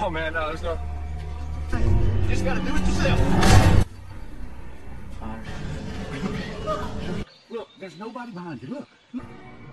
on, man. Let's go. You just gotta do it yourself. Look, there's nobody behind you. Look.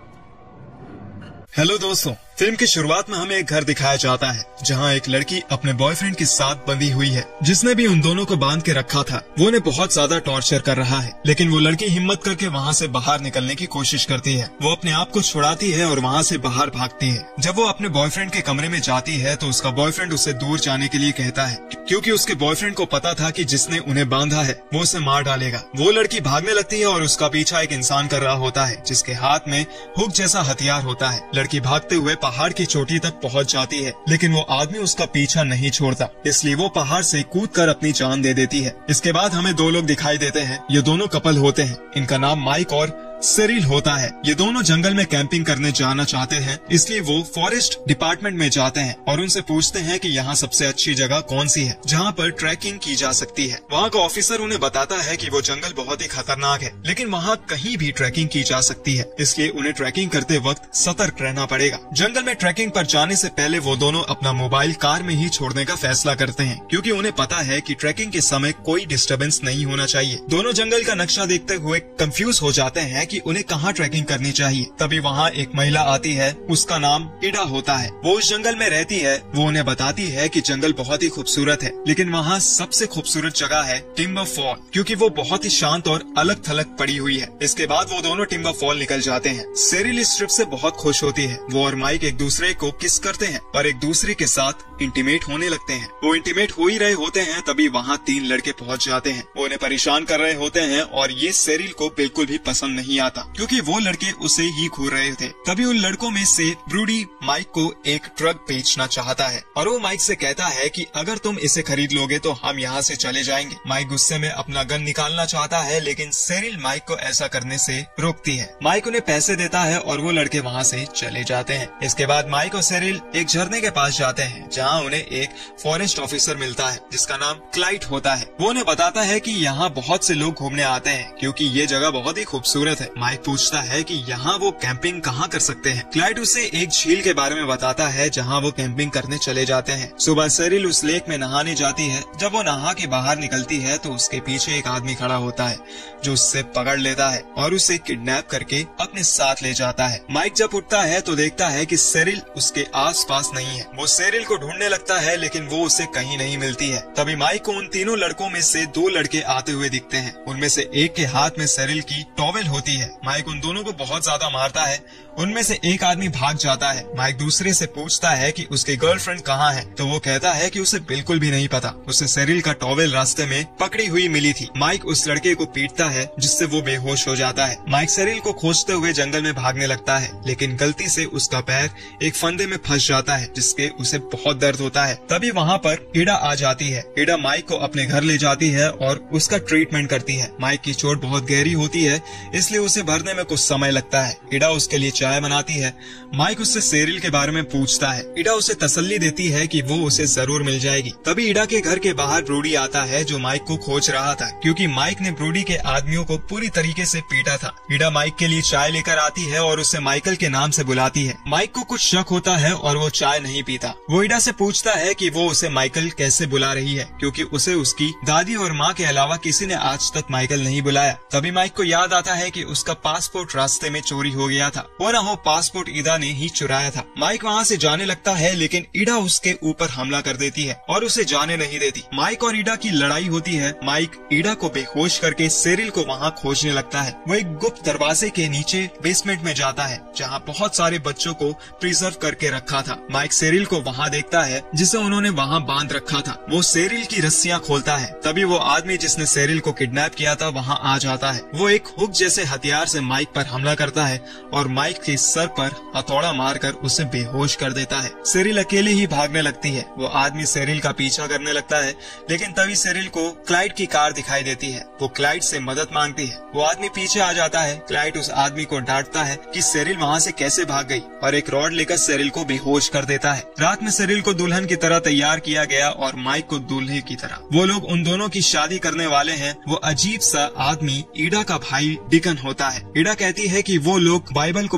Hello दोस्तों, film की शुरुआत में हमें एक घर दिखाया जाता है जहां एक लड़की अपने बॉयफ्रेंड के साथ बंधी हुई है, जिसने भी उन दोनों को बांध के रखा था। वो उन्हें बहुत ज्यादा टॉर्चर कर रहा है, लेकिन वो लड़की हिम्मत करके वहां से बाहर निकलने की कोशिश करती है। वो अपने आप को छुड़ाती है और वहां से बाहर भागती है। जब वो अपने बॉयफ्रेंड के कमरे में जाती है तो उसका बॉयफ्रेंड उसे दूर जाने के लिए कहता है, क्योंकि उसके बॉयफ्रेंड को पता था कि जिसने उन्हें बांधा है वो उसे मार डालेगा। वो लड़की भागने लगती है और उसका पीछा एक इंसान कर रहा होता है, जिसके हाथ में हुक जैसा हथियार होता है। लड़की भागते हुए पहाड़ की चोटी तक पहुंच जाती है, लेकिन वो आदमी उसका पीछा नहीं छोड़ता, इसलिए वो पहाड़ से कूदकर अपनी जान दे देती है। इसके बाद हमें दो लोग दिखाई देते हैं। ये दोनों कपल होते हैं। इनका नाम माइक और सेरिल होता है। ये दोनों जंगल में कैंपिंग करने जाना चाहते हैं, इसलिए वो फॉरेस्ट डिपार्टमेंट में जाते हैं और उनसे पूछते हैं कि यहाँ सबसे अच्छी जगह कौन सी है जहाँ पर ट्रैकिंग की जा सकती है। वहाँ का ऑफिसर उन्हें बताता है कि वो जंगल बहुत ही खतरनाक है, लेकिन वहाँ कहीं भी ट्रैकिंग की जा सकती है, इसलिए उन्हें ट्रैकिंग करते वक्त सतर्क रहना पड़ेगा। जंगल में ट्रैकिंग पर जाने से पहले वो दोनों अपना मोबाइल कार में ही छोड़ने का फैसला करते हैं, क्योंकि उन्हें पता है कि ट्रैकिंग के समय कोई डिस्टर्बेंस नहीं होना चाहिए। दोनों जंगल का नक्शा देखते हुए कंफ्यूज हो जाते हैं कि उन्हें कहाँ ट्रैकिंग करनी चाहिए। तभी वहाँ एक महिला आती है, उसका नाम इडा होता है। वो उस जंगल में रहती है। वो उन्हें बताती है कि जंगल बहुत ही खूबसूरत है, लेकिन वहाँ सबसे खूबसूरत जगह है टिम्बर फॉल, क्योंकि वो बहुत ही शांत और अलग थलग पड़ी हुई है। इसके बाद वो दोनों टिम्बर फॉल निकल जाते हैं। सेरिल इस ट्रिप से बहुत खुश होती है। वो और माइक एक दूसरे को किस करते हैं और एक दूसरे के साथ इंटीमेट होने लगते हैं। वो इंटीमेट हो ही रहे होते हैं, तभी वहाँ 3 लड़के पहुँच जाते हैं। वो उन्हें परेशान कर रहे होते हैं और ये सेरिल को बिल्कुल भी पसंद नहीं आता, क्योंकि वो लड़के उसे ही घूर रहे थे। तभी उन लड़कों में से ब्रूडी माइक को एक ट्रक बेचना चाहता है और वो माइक से कहता है कि अगर तुम इसे खरीद लोगे तो हम यहाँ से चले जाएंगे। माइक गुस्से में अपना गन निकालना चाहता है, लेकिन सेरिल माइक को ऐसा करने से रोकती है। माइक उन्हें पैसे देता है और वो लड़के वहाँ से चले जाते हैं। इसके बाद माइक और सेरिल एक झरने के पास जाते हैं, जहाँ उन्हें एक फॉरेस्ट ऑफिसर मिलता है जिसका नाम क्लाइड होता है। वो उन्हें बताता है कि यहाँ बहुत से लोग घूमने आते हैं, क्योंकि ये जगह बहुत ही खूबसूरत है। माइक पूछता है कि यहाँ वो कैंपिंग कहाँ कर सकते हैं। क्लाइड उसे एक झील के बारे में बताता है जहाँ वो कैंपिंग करने चले जाते हैं। सुबह सेरिल उस लेक में नहाने जाती है। जब वो नहा के बाहर निकलती है तो उसके पीछे एक आदमी खड़ा होता है, जो उससे पकड़ लेता है और उसे किडनैप करके अपने साथ ले जाता है। माइक जब उठता है तो देखता है कि सेरिल उसके आसपास नहीं है। वो सेरिल को ढूंढने लगता है, लेकिन वो उसे कहीं नहीं मिलती है। तभी माइक को उन तीनों लड़कों में से 2 लड़के आते हुए दिखते हैं। उनमें से एक के हाथ में सेरिल की टॉवेल होती है। माइक उन दोनों को बहुत ज्यादा मारता है। उनमें से एक आदमी भाग जाता है। माइक दूसरे से पूछता है कि उसकी गर्लफ्रेंड कहाँ है, तो वो कहता है कि उसे बिल्कुल भी नहीं पता। उसे सेरिल का टॉवेल रास्ते में पकड़ी हुई मिली थी। माइक उस लड़के को पीटता है, जिससे वो बेहोश हो जाता है। माइक सेरिल को खोजते हुए जंगल में भागने लगता है, लेकिन गलती से उसका पैर एक फंदे में फंस जाता है, जिसके उसे बहुत दर्द होता है। तभी वहाँ पर इडा आ जाती है। इडा माइक को अपने घर ले जाती है और उसका ट्रीटमेंट करती है। माइक की चोट बहुत गहरी होती है, इसलिए उसे भरने में कुछ समय लगता है। इडा उसके लिए चाय बनाती है। माइक उससे सेरिल के बारे में पूछता है। इडा उसे तसल्ली देती है कि वो उसे जरूर मिल जाएगी। तभी इडा के घर के बाहर ब्रूडी आता है, जो माइक को खोज रहा था, क्योंकि माइक ने ब्रूडी के आदमियों को पूरी तरीके से पीटा था। इडा माइक के लिए चाय लेकर आती है और उसे माइकल के नाम से बुलाती है। माइक को कुछ शक होता है और वो चाय नहीं पीता। वो इडा से पूछता है कि वो उसे माइकल कैसे बुला रही है, क्योंकि उसे उसकी दादी और माँ के अलावा किसी ने आज तक माइकल नहीं बुलाया। तभी माइक को याद आता है कि उसका पासपोर्ट रास्ते में चोरी हो गया था। वो न हो पासपोर्ट ईडा ने ही चुराया था। माइक वहाँ से जाने लगता है, लेकिन ईडा उसके ऊपर हमला कर देती है और उसे जाने नहीं देती। माइक और ईडा की लड़ाई होती है। माइक ईडा को बेहोश करके सेरिल को वहाँ खोजने लगता है। वो एक गुप्त दरवाजे के नीचे बेसमेंट में जाता है, जहाँ बहुत सारे बच्चों को प्रिजर्व करके रखा था। माइक सेरिल को वहाँ देखता है, जिसे उन्होंने वहाँ बांध रखा था। वो सेरिल की रस्सियाँ खोलता है। तभी वो आदमी जिसने सेरिल को किडनैप किया था वहाँ आ जाता है। वो एक हुक जैसे हथियार से माइक पर हमला करता है और माइक के सर पर हथौड़ा मारकर उसे बेहोश कर देता है। सेरिल अकेले ही भागने लगती है। वो आदमी सेरिल का पीछा करने लगता है, लेकिन तभी सेरिल को क्लाइड की कार दिखाई देती है। वो क्लाइड से मदद मांगती है। वो आदमी पीछे आ जाता है। क्लाइड उस आदमी को डांटता है कि सेरिल वहाँ से कैसे भाग गई और एक रॉड लेकर सेरिल को बेहोश कर देता है। रात में सेरिल को दुल्हन की तरह तैयार किया गया और माइक को दूल्हे की तरह। वो लोग उन दोनों की शादी करने वाले हैं। वो अजीब सा आदमी ईडा का भाई डिकन होता है। ईडा कहती है कि वो लोग बाइबल को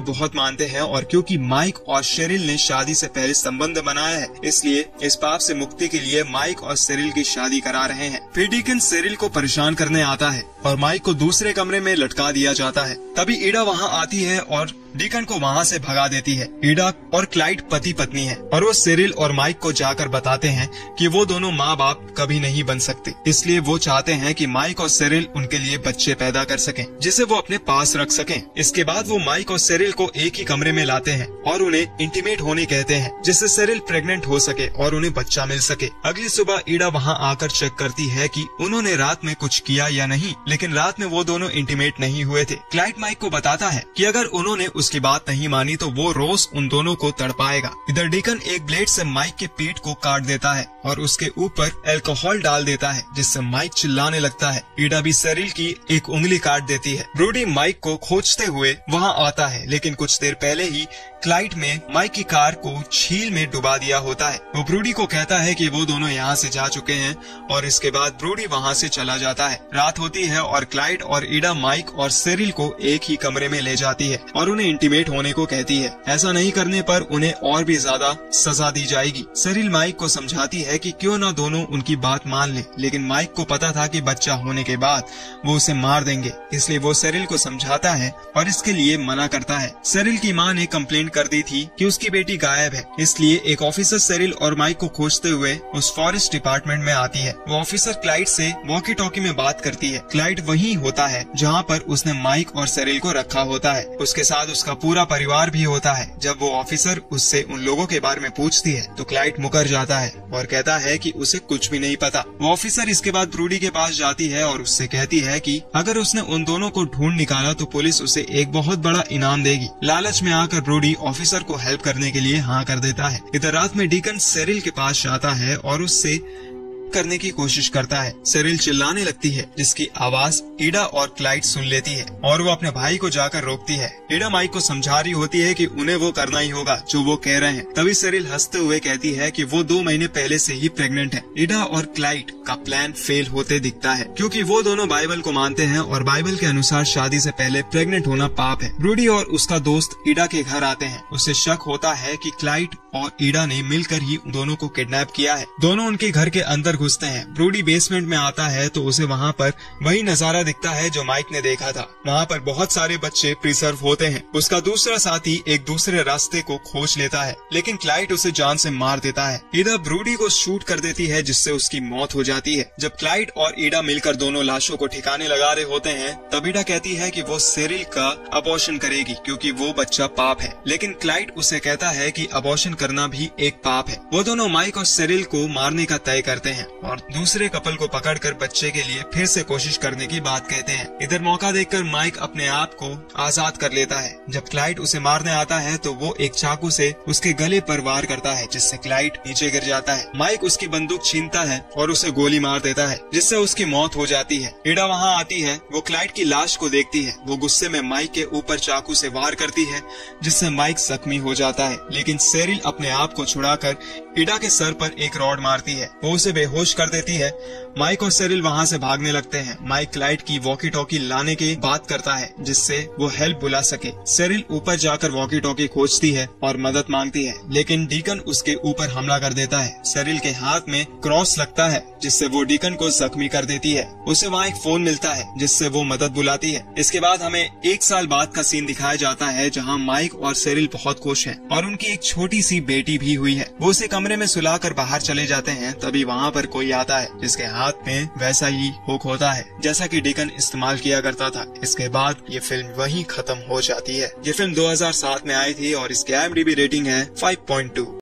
बहुत मानते हैं और क्योंकि माइक और शेरिल ने शादी से पहले संबंध बनाया है, इसलिए इस पाप से मुक्ति के लिए माइक और शेरिल की शादी करा रहे हैं। फिर डीकन शेरिल को परेशान करने आता है और माइक को दूसरे कमरे में लटका दिया जाता है। तभी ईडा वहाँ आती है और डीकन को वहाँ से भगा देती है। ईडा और क्लाइड पति पत्नी है और वो शेरिल और माइक को जाकर बताते हैं कि वो दोनों माँ बाप कभी नहीं बन सकते, इसलिए वो चाहते हैं कि माइक और शेरिल उनके लिए बच्चे पैदा कर सकें, जिसे वो अपने पास रख सकें। इसके बाद वो माइक और शेरिल को एक ही कमरे में लाते हैं और उन्हें इंटीमेट होने कहते हैं, जिससे शेरिल प्रेग्नेंट हो सके और उन्हें बच्चा मिल सके। अगली सुबह ईडा वहाँ आकर चेक करती है कि उन्होंने रात में कुछ किया या नहीं, लेकिन रात में वो दोनों इंटीमेट नहीं हुए थे। क्लाइड माइक को बताता है कि अगर उन्होंने उसकी बात नहीं मानी तो वो रोज उन दोनों को तड़पाएगा। इधर डीकन एक ब्लेड से माइक के पीठ को काट देता है और उसके ऊपर अल्कोहल डाल देता है, जिससे माइक चिल्लाने लगता है। ईडा भी शेरिल की एक उंगली काट देती है। ब्रूडी माइक को खोजते हुए वहाँ आता है, लेकिन कुछ देर पहले ही क्लाइड में माइक की कार को झील में डुबा दिया होता है। वो ब्रूडी को कहता है कि वो दोनों यहाँ से जा चुके हैं और इसके बाद ब्रूडी वहाँ से चला जाता है। रात होती है और क्लाइड और ईडा माइक और शेरिल को एक ही कमरे में ले जाती है और उन्हें इंटीमेट होने को कहती है। ऐसा नहीं करने पर उन्हें और भी ज्यादा सजा दी जाएगी। शेरिल माइक को समझाती है कि क्यों न दोनों उनकी बात मान ले, लेकिन माइक को पता था कि बच्चा होने के बाद वो उसे मार देंगे, इसलिए वो शेरिल को समझाता है और इसके लिए मना करता है। शेरिल की माँ ने कंप्लेंट कर दी थी कि उसकी बेटी गायब है, इसलिए एक ऑफिसर शेरिल और माइक को खोजते हुए उस फॉरेस्ट डिपार्टमेंट में आती है। वो ऑफिसर क्लाइड से वॉकी टॉकी में बात करती है। क्लाइड वहीं होता है जहाँ पर उसने माइक और शेरिल को रखा होता है। उसके साथ उसका पूरा परिवार भी होता है। जब वो ऑफिसर उससे उन लोगों के बारे में पूछती है तो क्लाइड मुकर जाता है और कहता है कि उसे कुछ भी नहीं पता। वो ऑफिसर इसके बाद ब्रूडी के पास जाती है और उससे कहती है कि अगर उसने उन दोनों को ढूंढ निकाला तो पुलिस उसे एक बहुत बड़ा इनाम देगी। लालच में आकर ब्रूडी ऑफिसर को हेल्प करने के लिए हाँ कर देता है। इधर रात में डीकन शेरिल के पास जाता है और उससे करने की कोशिश करता है। शेरिल चिल्लाने लगती है, जिसकी आवाज ईडा और क्लाइड सुन लेती है और वो अपने भाई को जाकर रोकती है। ईडा माइक को समझा रही होती है कि उन्हें वो करना ही होगा जो वो कह रहे हैं। तभी शेरिल हंसते हुए कहती है कि वो 2 महीने पहले से ही प्रेग्नेंट है। ईडा और क्लाइड का प्लान फेल होते दिखता है, क्योंकि वो दोनों बाइबल को मानते हैं और बाइबल के अनुसार शादी से पहले प्रेग्नेंट होना पाप है। ब्रूडी और उसका दोस्त ईडा के घर आते हैं। उसे शक होता है कि क्लाइड और ईडा ने मिलकर ही दोनों को किडनैप किया है। दोनों उनके घर के अंदर घुसते हैं। ब्रूडी बेसमेंट में आता है तो उसे वहाँ पर वही नजारा दिखता है जो माइक ने देखा था। वहाँ पर बहुत सारे बच्चे प्रिजर्व होते हैं। उसका दूसरा साथी एक दूसरे रास्ते को खोज लेता है, लेकिन क्लाइड उसे जान से मार देता है। ईडा ब्रूडी को शूट कर देती है, जिससे उसकी मौत हो जाती है। जब क्लाइड और ईडा मिलकर दोनों लाशों को ठिकाने लगा रहे होते हैं, तब ईडा कहती है कि वो शेरिल का अबॉर्शन करेगी क्योंकि वो बच्चा पाप है, लेकिन क्लाइड उसे कहता है कि अबॉर्शन करना भी एक पाप है। वो दोनों माइक और शेरिल को मारने का तय करते हैं और दूसरे कपल को पकड़कर बच्चे के लिए फिर से कोशिश करने की बात कहते हैं। इधर मौका देखकर माइक अपने आप को आजाद कर लेता है। जब क्लाइड उसे मारने आता है तो वो एक चाकू से उसके गले पर वार करता है, जिससे क्लाइड नीचे गिर जाता है। माइक उसकी बंदूक छीनता है और उसे गोली मार देता है, जिससे उसकी मौत हो जाती है। ईडा वहाँ आती है। वो क्लाइड की लाश को देखती है। वो गुस्से में माइक के ऊपर चाकू से वार करती है, जिससे माइक जख्मी हो जाता है, लेकिन शेरिल अपने आप को छुड़ाकर ईडा के सर पर एक रॉड मारती है। वो उसे बेहोश कर देती है। माइक और शेरिल वहाँ से भागने लगते हैं। माइक क्लाइड की वॉकी टॉकी लाने की बात करता है, जिससे वो हेल्प बुला सके। शेरिल ऊपर जाकर वॉकी टॉकी खोजती है और मदद मांगती है, लेकिन डीकन उसके ऊपर हमला कर देता है। शेरिल के हाथ में क्रॉस लगता है, जिससे वो डीकन को जख्मी कर देती है। उसे वहाँ एक फोन मिलता है, जिससे वो मदद बुलाती है। इसके बाद हमें 1 साल बाद का सीन दिखाया जाता है, जहाँ माइक और शेरिल बहुत खुश हैं और उनकी एक छोटी सी बेटी भी हुई है। वो उसे कमरे में सुलाकर बाहर चले जाते हैं। तभी वहाँ पर कोई आता है, जिसके हाथ में वैसा ही हुक होता है जैसा कि डीकन इस्तेमाल किया करता था। इसके बाद ये फिल्म वहीं खत्म हो जाती है। ये फिल्म 2007 में आई थी और इसकी IMDb रेटिंग है 5.2।